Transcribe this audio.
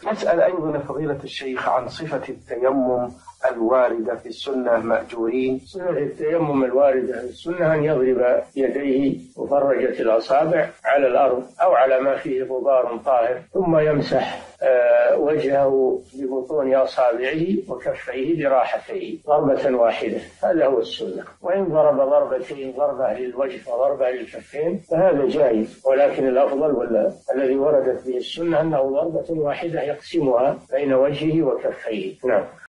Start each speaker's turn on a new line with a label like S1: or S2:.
S1: أسأل أيضا فضيلة الشيخ عن صفة التيمم الواردة في السنة مأجورين.
S2: صفة التيمم الواردة في السنة أن يضرب يديه مفرجة الأصابع على الأرض أو على ما فيه غبار طاهر، ثم يمسح وجهه ببطون أصابعه وكفيه براحتيه ضربة واحدة، هذا هو السنة. وإن ضرب ضربتين، ضربة للوجه وضربة للكفين، فهذا جائز، ولكن الأفضل الذي وردت به السنة أنه ضربة واحدة يقسمها بين وجهه وكفيه. نعم.